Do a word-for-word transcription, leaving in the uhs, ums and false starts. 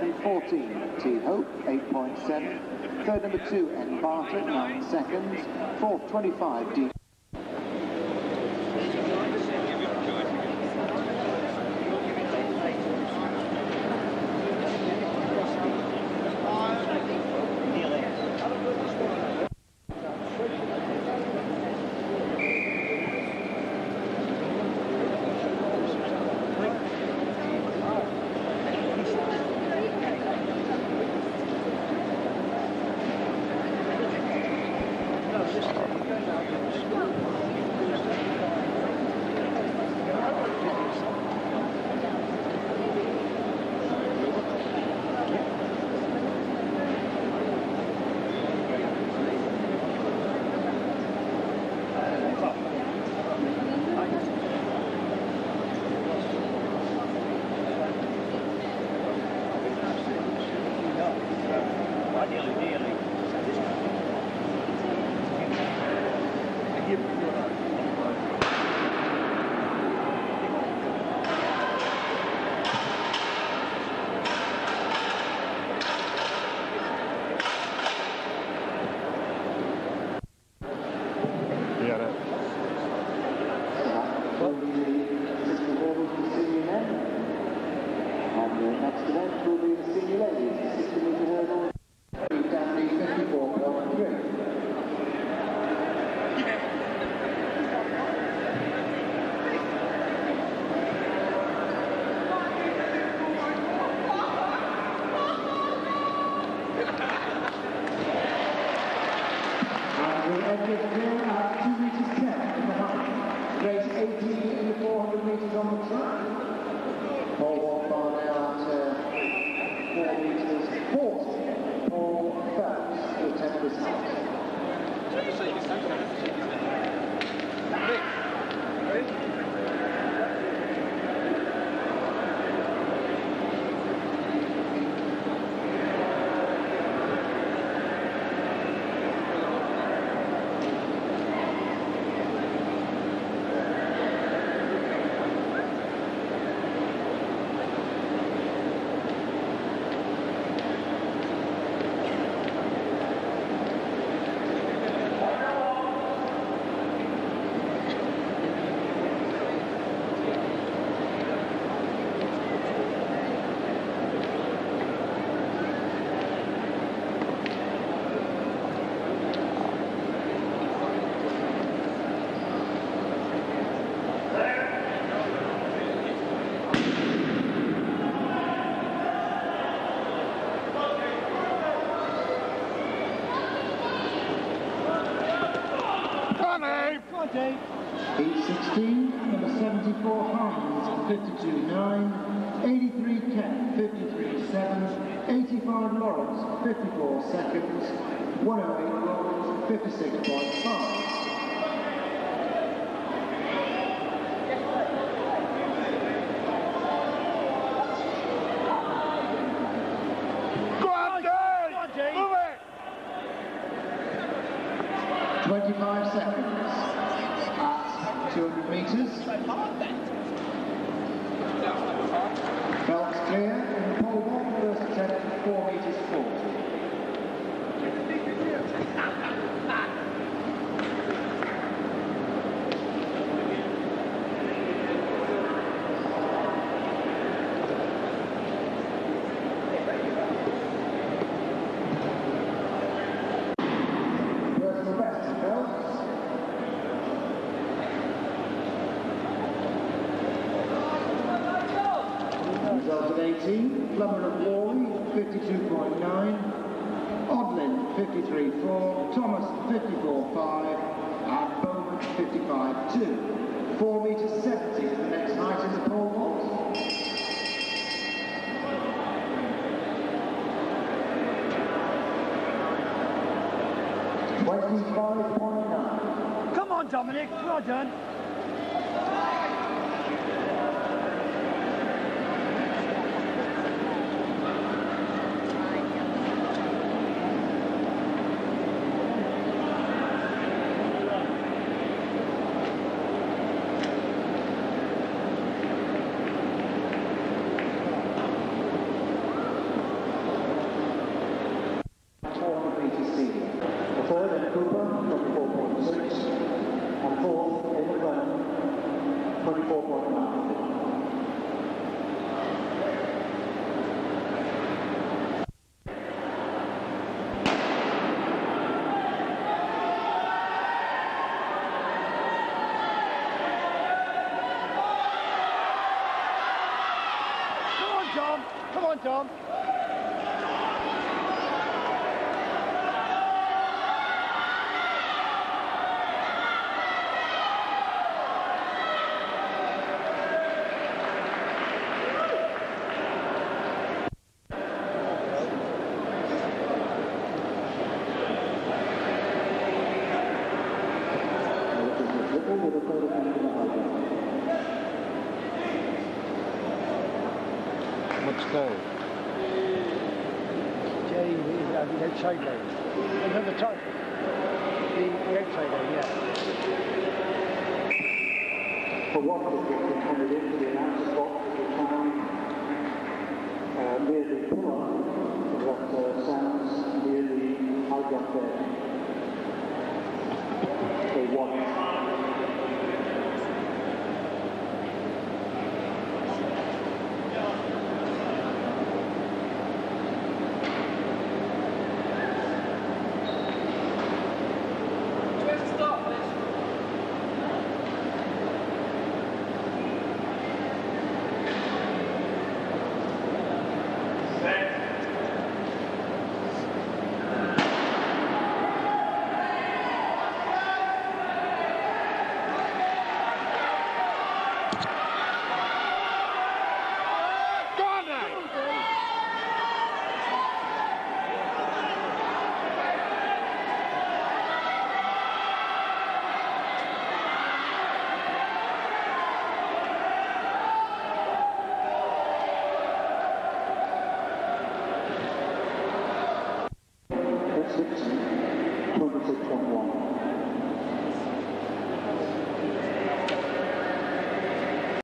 second, fourteen, T Hope, eight point seven. Third, number two, N Bartlett, nine seconds. Fourth, twenty-five, D. Next event will be the senior ladies, sixty metre hurdle, down the fifty-four point three. And we'll end it here at two metres ten in the height. Race eighteen in the four hundred metres on the track. Paul walked by now at uh, four metres forty. Paul Phelps will attempt this height. eight sixteen, number seventy-four, Hines, fifty-two nine, eighty-three Kent, fifty-three seven, eighty-five Lawrence, fifty-four seconds, one oh eight Lawrence, fifty-six point five. twenty-five seconds at two hundred metres. Phelps clear in the pole vault, first attempt four metres forty. Result at eighteen, Plummer of Worley, fifty-two point nine, Odlin, fifty-three four, Thomas, fifty-four five, and Bowman, fifty-five two. four metres seventy is the next height in the pole vault. twenty-five point nine. Come on, Dominic, well done. twenty-four point nine. Tom! Come on, Tom! Much go. Jay, uh, the outside lane. Another time. The, the outside lane, yeah. For one ticket, we handed into the announcer's box at the time uh, near the pillar of what uh, sounds near the high there. They won. twenty-six point one.